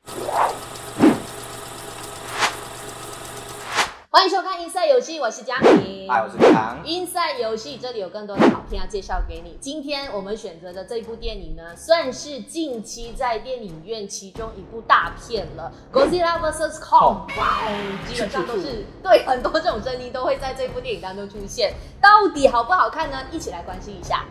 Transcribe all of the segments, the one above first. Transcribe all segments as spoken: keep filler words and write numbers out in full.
欢迎收看 Inside 游戏，我是佳明。 嗨，我是康。 Inside 游戏这里有更多的好片要介绍给你。今天我们选择的这一部电影呢，算是近期在电影院其中一部大片了，《Godzilla versus. Kong》。哇哦，基本上都是对很多这种声音都会在这部电影当中出现。到底好不好看呢？一起来关心一下。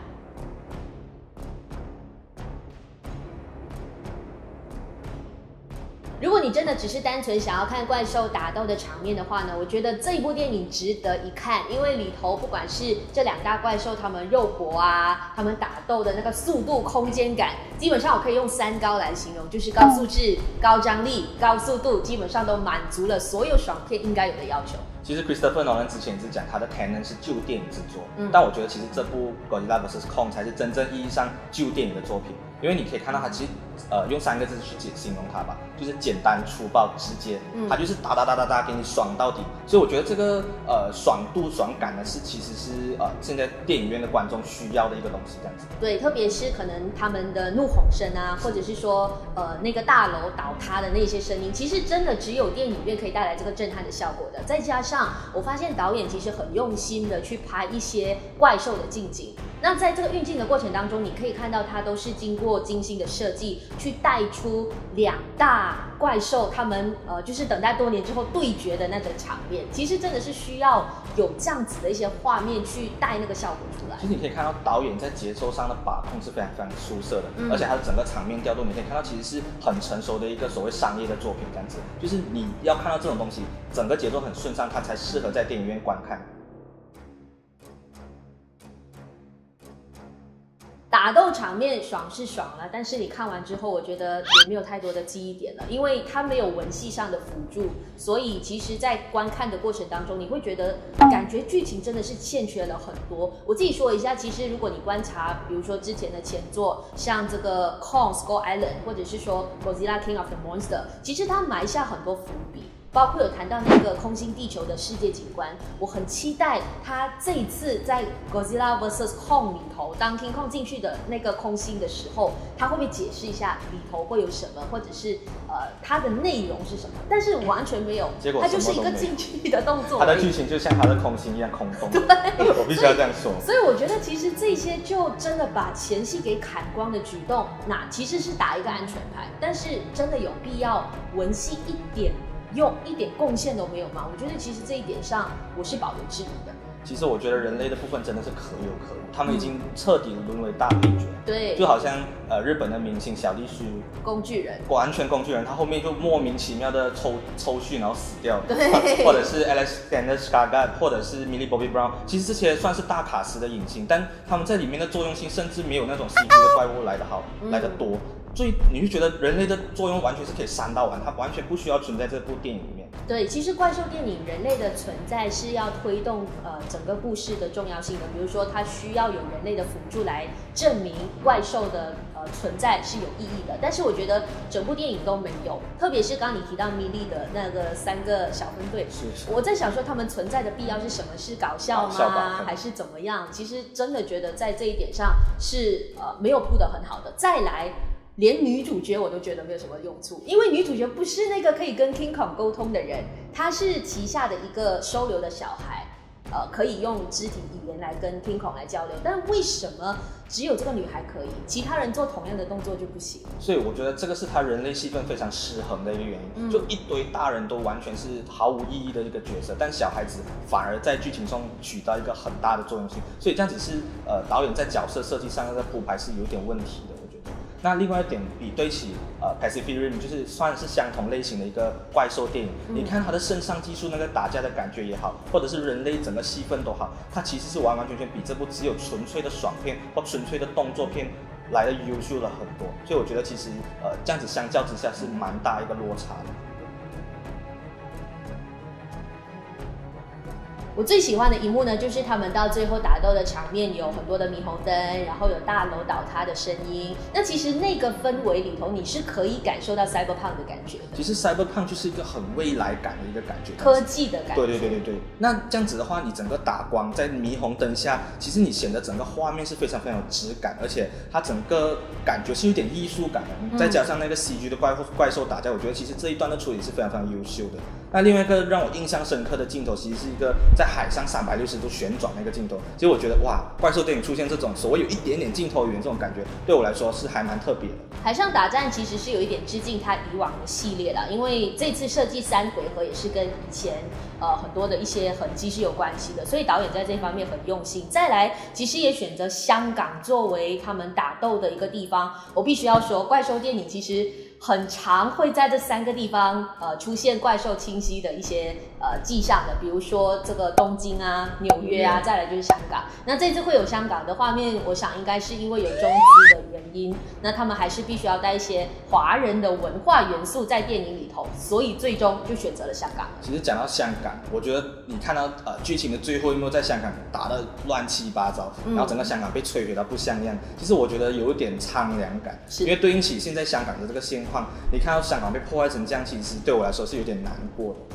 如果你真的只是单纯想要看怪兽打斗的场面的话呢，我觉得这一部电影值得一看，因为里头不管是这两大怪兽他们肉搏啊，他们打斗的那个速度、空间感，基本上我可以用三高来形容，就是高素质、高张力、高速度，基本上都满足了所有爽片应该有的要求。 其实 Christopher Nolan 之前也是讲他的 Canon 是旧电影制作， 嗯、 但我觉得其实这部 Godzilla versus. Kong 才是真正意义上旧电影的作品，因为你可以看到它其实呃用三个字去形容它吧，就是简单、粗暴、直接，嗯、它就是打打打打打给你爽到底。所以我觉得这个呃爽度、爽感呢是其实是呃现在电影院的观众需要的一个东西，这样子。 对，特别是可能他们的怒吼声啊，或者是说呃那个大楼倒塌的那些声音，其实真的只有电影院可以带来这个震撼的效果的。再加上我发现导演其实很用心的去拍一些怪兽的近景，那在这个运镜的过程当中，你可以看到它都是经过精心的设计，去带出两大怪兽他们呃就是等待多年之后对决的那个场面，其实真的是需要有这样子的一些画面去带那个效果出来。 其实你可以看到导演在节奏上的把控是非常非常出色的，嗯、而且他的整个场面调度，你可以看到其实是很成熟的一个所谓商业的作品，这样子，就是你要看到这种东西，整个节奏很顺畅，它才适合在电影院观看。 打斗场面爽是爽了，但是你看完之后，我觉得也没有太多的记忆点了，因为它没有文戏上的辅助，所以其实在观看的过程当中，你会觉得感觉剧情真的是欠缺了很多。我自己说一下，其实如果你观察，比如说之前的前作，像这个 Kong Skull Island， 或者是说 Godzilla King of the Monster， 其实它埋下很多伏笔。包括有谈到那个空心地球的世界景观，我很期待他这一次在 Godzilla versus. Kong 里头，当 King Kong 进去的那个空心的时候，他会不会解释一下里头会有什么，或者是呃它的内容是什么？但是完全没有， 结果它就是一个进去的动作。 它的剧情就像它的空心一样空洞。对，我必须要这样说。 所以我觉得其实这些就真的把前戏给砍光的举动，那其实是打一个安全牌，但是真的有必要文戏一点？用一点贡献都没有吗？我觉得其实这一点上我是保留质疑的。 其实我觉得人类的部分真的是可有可无，他们已经彻底沦为大配角。 对， 就好像呃日本的明星小栗旬， 工具人， 完全工具人，他后面就莫名其妙的抽抽搐然后死掉。 对， 或者是 Alexander Skarsgård， 或者是 Millie Bobby Brown， 其实这些算是大卡司的影星，但他们在里面的作用性甚至没有那种 C G 的怪物来得好，嗯、来得多。所以你就觉得人类的作用完全是可以删到完，它完全不需要存在这部电影里面。 对，其实怪兽电影人类的存在是要推动呃整个故事的重要性的，比如说它需要有人类的辅助来证明怪兽的呃存在是有意义的。但是我觉得整部电影都没有，特别是刚刚你提到米莉的那个三个小分队， 是是， 我在想说他们存在的必要是什么？是搞笑吗？还是怎么样？其实真的觉得在这一点上是呃没有铺得很好的。再来。连女主角我都觉得没有什么用处，因为女主角不是那个可以跟 King Kong 沟通的人，她是旗下的一个收留的小孩，呃，可以用肢体语言来跟 King Kong 来交流。但为什么只有这个女孩可以，其他人做同样的动作就不行？ 所以我觉得这个是他人类戏份非常失衡的一个原因，嗯、就一堆大人都完全是毫无意义的一个角色，但小孩子反而在剧情中起到一个很大的作用性，所以这样子是呃导演在角色设计上的铺排是有点问题的。那另外一点，比对起呃 Pacific Rim， 就是算是相同类型的一个怪兽电影。嗯、你看它的肾上技术那个打架的感觉也好，或者是人类整个戏份都好，它其实是完完全全比这部只有纯粹的爽片或纯粹的动作片来的优秀了很多。所以我觉得其实呃这样子相较之下是蛮大一个落差的。 我最喜欢的一幕呢，就是他们到最后打斗的场面有很多的霓虹灯，然后有大楼倒塌的声音。那其实那个氛围里头，你是可以感受到 cyberpunk 的感觉的。 其实 cyberpunk 就是一个很未来感的一个感觉， 科技的感觉。 对对对对对。那这样子的话，你整个打光在霓虹灯下，其实你显得整个画面是非常非常有质感，而且它整个感觉是有点艺术感的。嗯、再加上那个 C G 的怪怪兽打架，我觉得其实这一段的处理是非常非常优秀的。那另外一个让我印象深刻的镜头，其实是一个在海上三百六十度旋转的一个镜头。其实我觉得哇，怪兽电影出现这种所谓有一点点镜头语言这种感觉，对我来说是还蛮特别的。 海上打战其实是有一点致敬它以往的系列啦，因为这次设计三回合也是跟以前呃很多的一些痕迹是有关系的，所以导演在这方面很用心。再来，其实也选择香港作为他们打斗的一个地方。我必须要说，怪兽电影其实很常会在这三个地方呃出现怪兽清晰的一些呃迹象的，比如说这个东京啊、纽约啊，再来就是香港。那这次会有香港的画面，我想应该是因为有中资的原因，那他们还是必须要带一些华人的文化元素在电影里头，所以最终就选择了香港。 其实讲到香港，我觉得你看到呃剧情的最后一幕，在香港打得乱七八糟，嗯、然后整个香港被摧毁到不像样，其实我觉得有一点苍凉感，因为对应起现在香港的这个现况，你看到香港被破坏成这样，其实对我来说是有点难过的。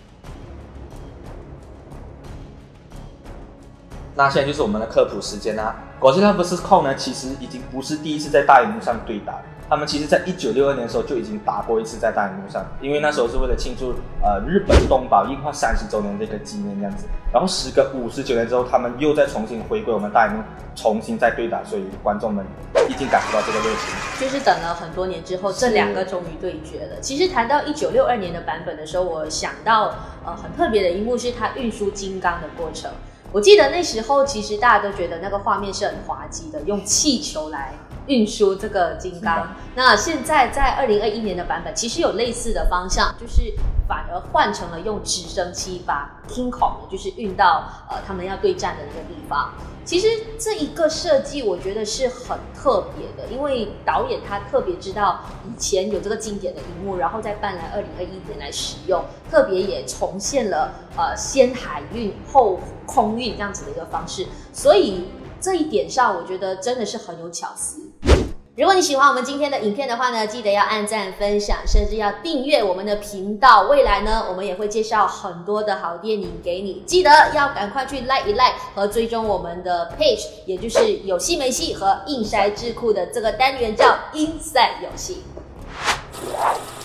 那现在就是我们的科普时间啦。Godzilla versus. Kong 呢，其实已经不是第一次在大荧幕上对打，他们其实在一九六二年的时候就已经打过一次在大荧幕上，因为那时候是为了庆祝呃日本东宝映画三十周年的一个纪念这样子。然后时隔五十九年之后，他们又再重新回归我们大荧幕，重新再对打，所以观众们已经感受到这个热情。 就是等了很多年之后，这两个终于对决了。其实谈到一九六二年的版本的时候，我想到呃很特别的一幕是它运输金刚的过程。我记得那时候其实大家都觉得那个画面是很滑稽的，用气球来运输这个金刚。那现在在二零二一年的版本其实有类似的方向，就是反而换成了用直升机把 King Kong 就是运到呃他们要对战的那个地方。其实这一个设计我觉得是很特别的，因为导演他特别知道以前有这个经典的一幕，然后再搬来二零二一年来使用，特别也重现了呃先海运后空运这样子的一个方式，所以这一点上我觉得真的是很有巧思。如果你喜欢我们今天的影片的话呢，记得要按赞、分享，甚至要订阅我们的频道。未来呢，我们也会介绍很多的好电影给你，记得要赶快去 like 一 like 和追踪我们的 page， 也就是有戏没戏和硬筛智库的这个单元叫 Inside 有戏。